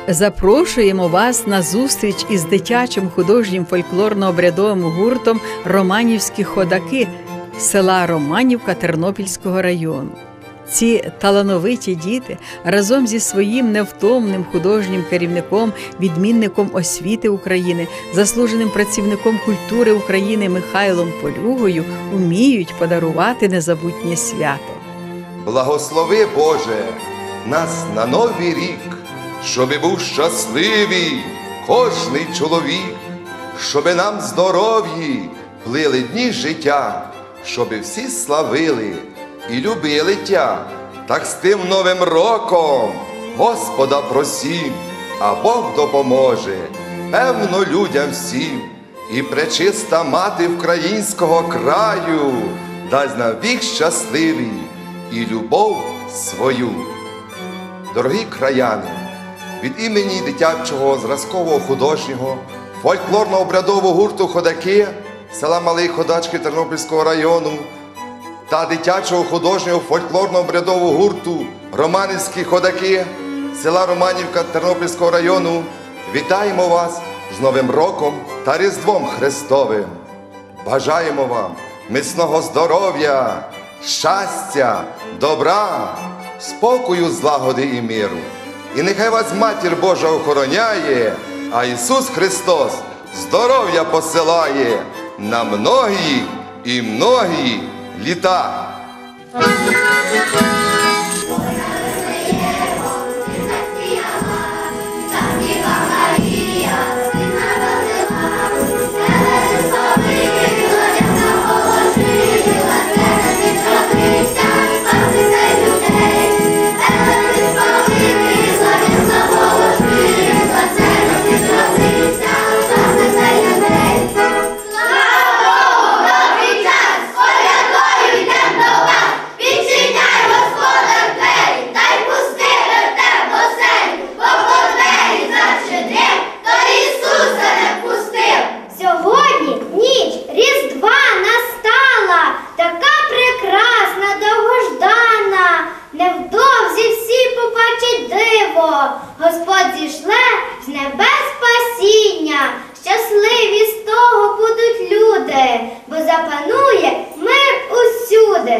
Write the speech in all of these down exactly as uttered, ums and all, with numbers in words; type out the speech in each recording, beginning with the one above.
Запрошуємо вас на зустріч із дитячим художнім фольклорно-обрядовим гуртом «Романівські ходаки» села Романівка Тернопільського району. Ці талановиті діти разом зі своїм невтомним художнім керівником, відмінником освіти України, заслуженим працівником культури України Михайлом Полюгою уміють подарувати незабутнє свято. Благослови, Боже, нас на новий рік, щоби був щасливий кожний чоловік, щоби нам здоров'ї плили дні життя, щоби всі славили і любили Тя. Так з тим новим роком Господа просім, а Бог допоможе, певно, людям всім. І пречиста мати українського краю дасть нам вік щасливий і любов свою. Дорогі краяни, від імені дитячого зразкового художнього фольклорно-обрядового гурту «Ходаки» села Малий Ходачки Тернопільського району та дитячого художнього фольклорно-обрядового гурту «Романівські ходаки» села Романівка Тернопільського району вітаємо вас з Новим роком та Різдвом Христовим. Бажаємо вам міцного здоров'я, щастя, добра, спокою, злагоди і миру. І нехай вас Матір Божа охороняє, а Ісус Христос здоров'я посилає на многі і многі літа. Господь зійшле з небес спасіння, щасливі з того будуть люди, бо запанує мир усюди.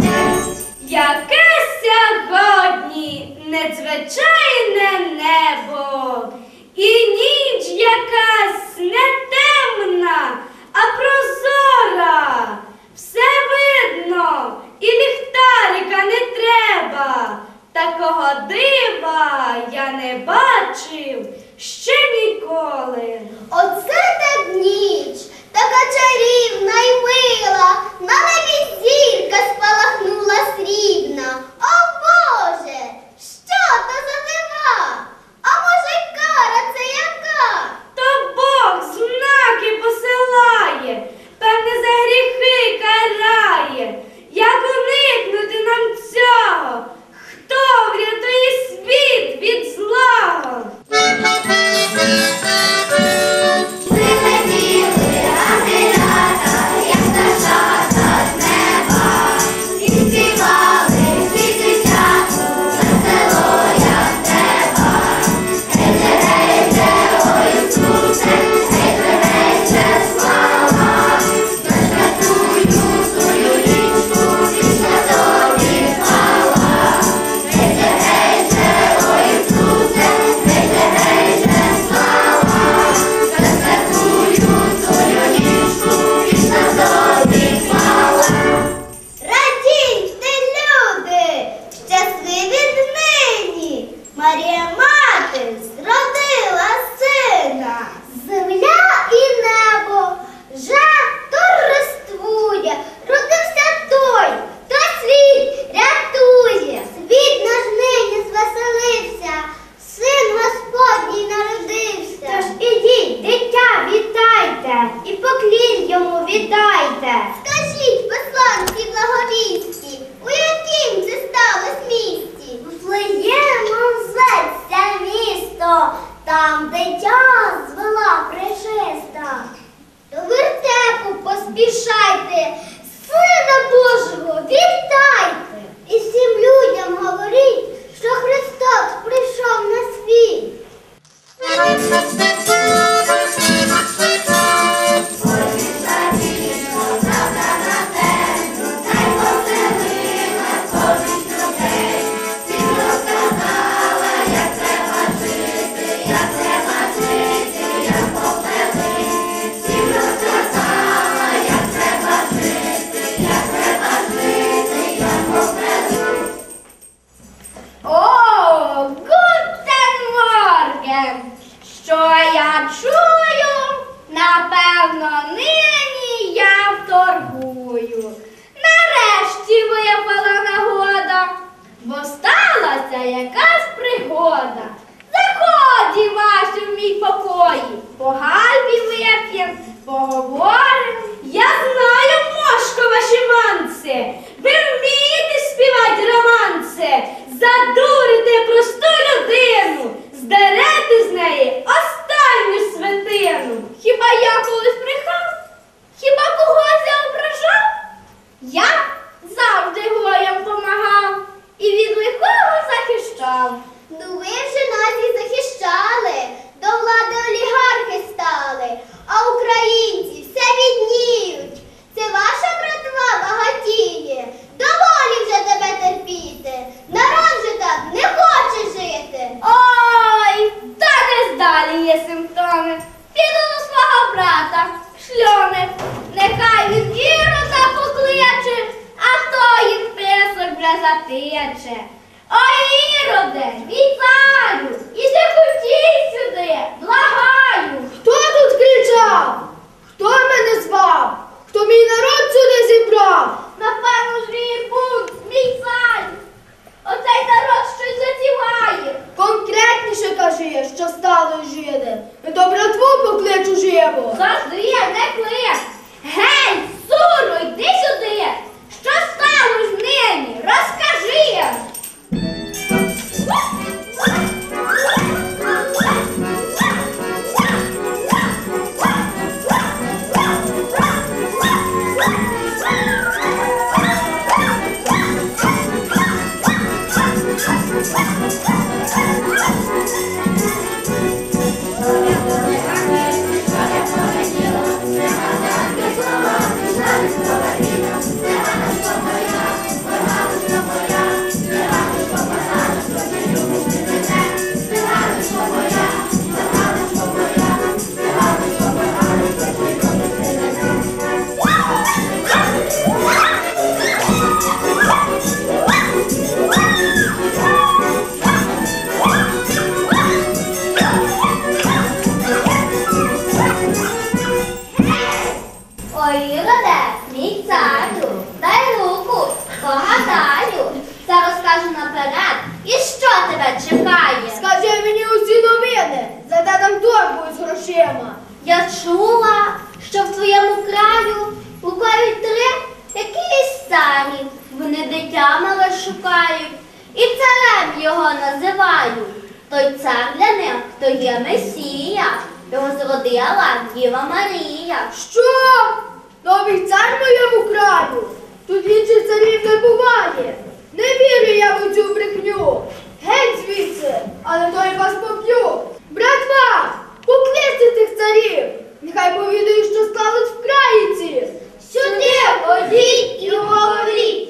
Яке сьогодні незвичайне небо! Певно, нині я вторгую. Нарешті випала нагода, бо сталася якась пригода. Заході ваші в мій покої, по гальбі вип'єм, поговорим. Я знаю, мошко, ваші манси, ви вмієте співати романси, задурите просту людину, здерете з неї останню святину. Хіба я колись брехав? Хіба когось я ображав? Я завжди воям помагав і від лихого захищав. Ну ви вже нас і захищали, до влади олігархи стали, а українці все бідніють. Це ваша братва багатіє, доволі вже тебе терпіти, народ же так не хоче жити. Ой, та десь далі є симптоми. Піду до свого брата, шльони. Нехай він Ірода покличе, а то їм писок вже затече. Ой, Іроде, мій царю, іди хотій сюди, благаю. Хто тут кричав? Хто мене звав? Хто мій народ сюди зібрав? Напевно ж її бунт, мій царю. Оцей народ щось затіває. Конкретніше кажи, що стало жиди. І то братву покличу живо. Завжди, не клик. Гей, суру, йди сюди. Що стало ж нині? Розкажи. Ой, Іроде, мій царю, дай руку, погадаю. Це розкажу наперед. І що тебе чекає? Скажи мені усі новини, задай нам торбу з грошима. Я чула, що в твоєму краю лукають три якісь царі. Вони дитя мале шукають і царем його називають. Той цар для них, то є Месія. Його зродила Діва Марія. Що? Новий цар в моєму краю? Тут інших царів не буває. Не вірю я в цю брехню. Геть звідси, але то я вас поб'ю. Братва, покличте цих царів. Нехай повідають, що сталося в країці. Сюди ходіть і говоріть.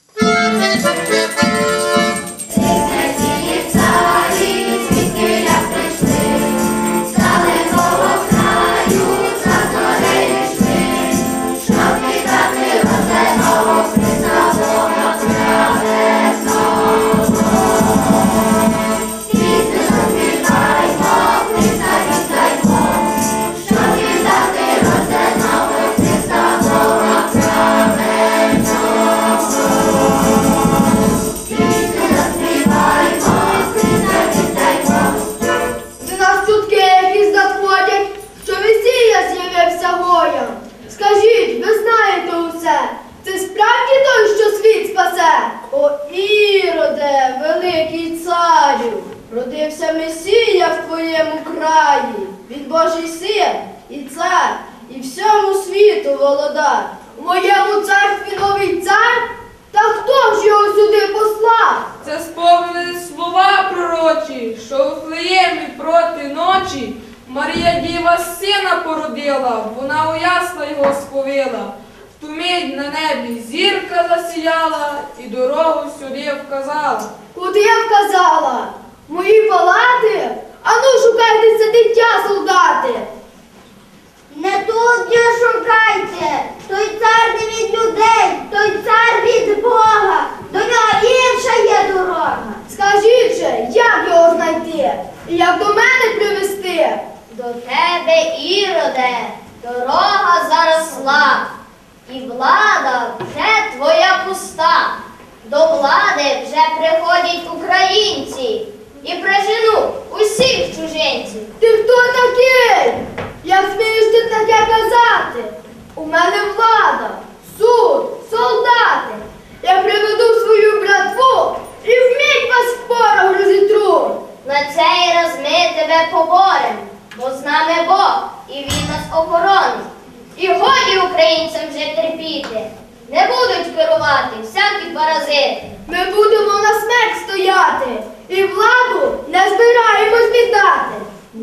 До нас чутки якісь надходять, що Месія з'явився воєм. Скажіть, ви знаєте усе, це справді той, що світ спасе? О, Іроде, великий царю, родився Месія в твоєму краї. Він Божий син і цар, і всьому світу володар. У моєму царстві новий цар? Та хто ж його сюди послав? Це сповнились слова пророчі, що у Вифлеємі проти ночі Марія Діва сина породила, вона у ясла його сповила. В ту мить на небі зірка засіяла і дорогу сюди вказала. Куди я вказала? Мої палати? Ану, шукайте це дитя, солдати! Не тут я шукайте, той цар не від людей, той цар від Бога, до нього інша є дорога. Скажіть же, як його знайти? І як до мене привезти? До тебе, Іроде, Дорога заросла, і влада вже твоя пуста. До влади вже приходять українці і приженуть усіх чужинців. Ти хто такий? Як смієш ти таке казати? У мене влада, суд, солдати. Я приведу свою братву і вмить вас в порох розітру. На цей раз ми тебе поборем, бо з нами Бог, і Він нас охоронить. І годі українцям вже терпіти, не будуть керувати всякі паразити. Ми будемо на смерть стояти і владу не збираємось віддати.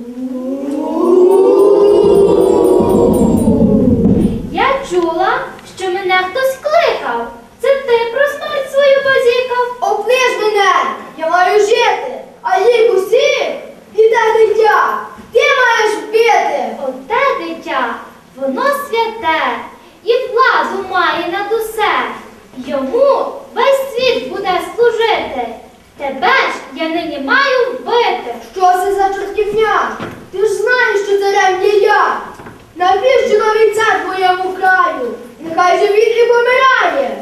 Я чула, що мене хтось кликав. Це ти про смерть свою базікав? Оближ мене, я маю жити, а їх усіх іде дитя. Ти маєш вбити. Оте дитя, воно святе, і владу має над усе. Йому весь світ буде служити. Тебе ж я нині маю вбити. Що це за чортівня? Ти ж знаєш, що царем є я. Навіщо новий цар твоєму краю? Нехай же він і помирає.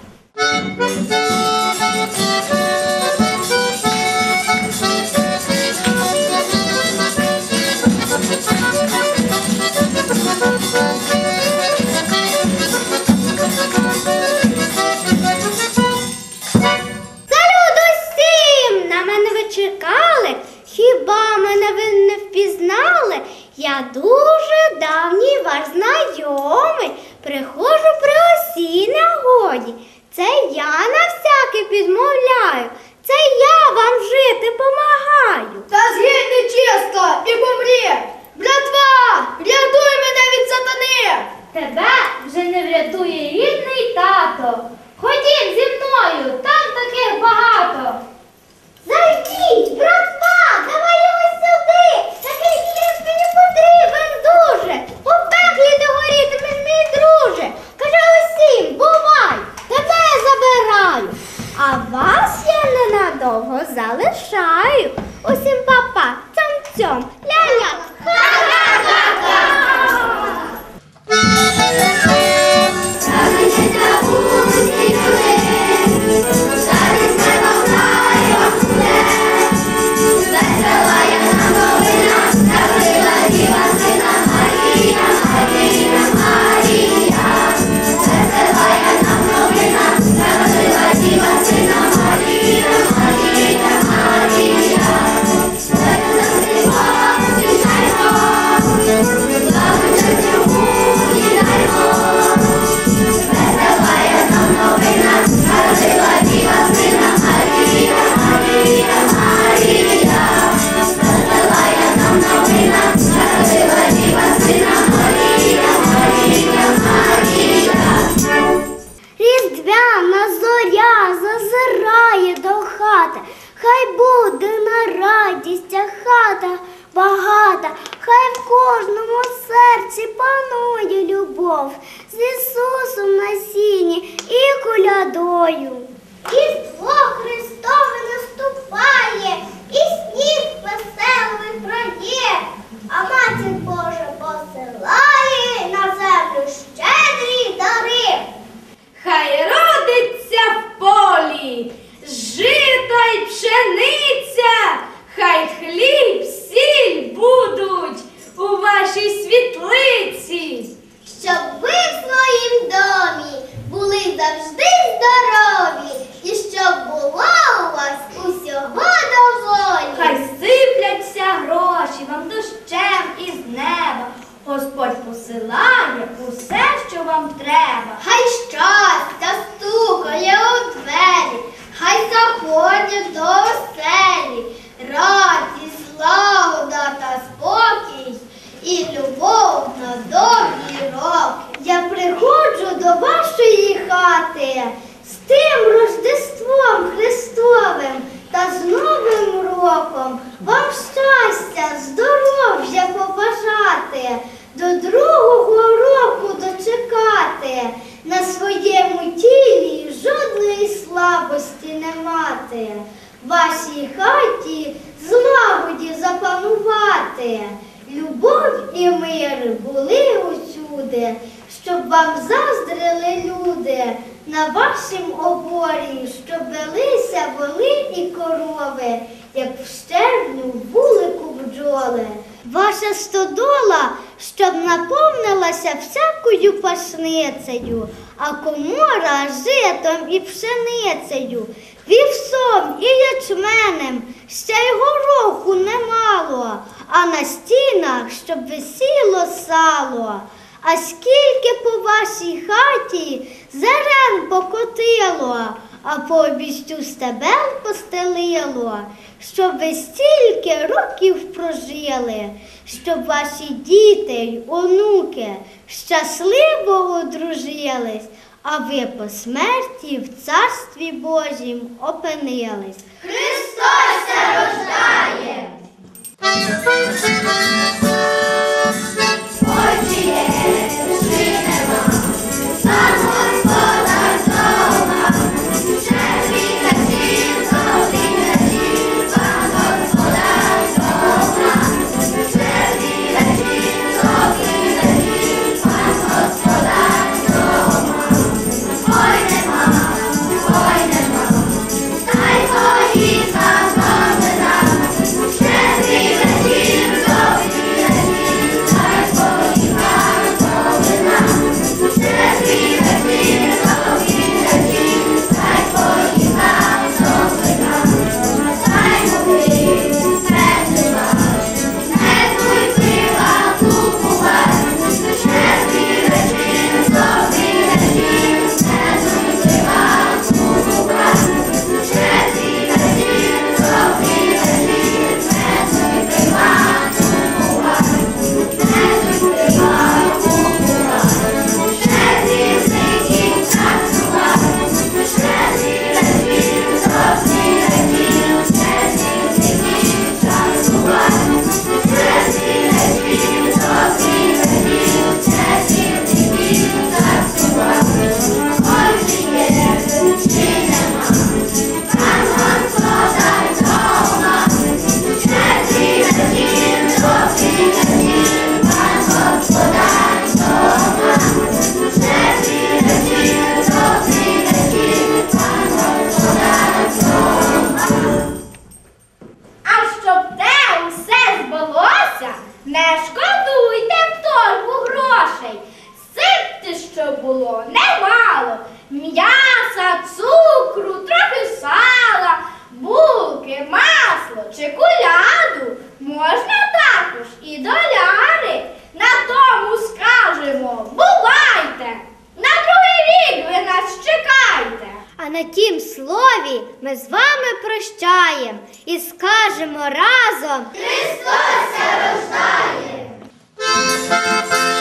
Салют усім! На мене ви чекали? Хіба мене ви не впізнали? Я дуже давній ваш знайомий, приходжу при усій нагоді. Це я на всяке підмовляю, це я вам жити помагаю. Та згинь нечисто і помрі! Братва, рятуй мене від сатани! Тебе вже не врятує рідний тато. Ходім зі мною, там таких багато. Зайдіть, братва, давай його сюди! Такий хліб мені потрібен дуже! У пеклі ти горітимеш, мій друже! Кажи усім, бувай, тебе я забираю, а вас я ненадовго залишаю. Усім папа, цьом-цьом, ля-ля, ха-ха-ха-ха! Різдвяна зоря зазирає до хати, хай буде на радістях хата багата, хай в кожному серці панує любов з Ісусом на сіні і колядою. Різдво Христове наступає, і сніг веселий крає, а Матір Божа посилає на землю щедрі дари. Хай родиться в полі жито й пшениця, хай хліб, сіль будуть у вашій світлиці. Щоб ви в своїм домі були завжди здорові, і щоб було у вас усього доволі. Хай сипляться гроші вам дощем із неба. Господь посилає усе, що вам треба. Хай щастя стукає у двері, хай заходять до оселі, радість, злагода та спокій і любов на довгі роки. Я приходжу до вашої хати з тим Рождеством Христовим та з Новим роком. Вам щастя, здоров'я побажати, до другого року дочекати, на своєму тілі жодної слабості не мати, в вашій хаті злагоді запанувати, любов і мир були у цю всюди, щоб вам заздрили люди на вашім оборі, щоб велися воли і корови, як в щебню в вулику бджоли. Ваша стодола, щоб наповнилася всякою пашницею, а комора житом і пшеницею, вівсом і ячменем, ще й гороху немало, а на стінах, щоб висіло сало. А скільки по вашій хаті зерен покотило, а по обістю стебел постелило, щоб ви стільки років прожили, щоб ваші діти й онуки щасливо одружились, а ви по смерті в Царстві Божім опинились. Христос се рождає! На тім слові ми з вами прощаєм і скажемо разом: Христос се рождає!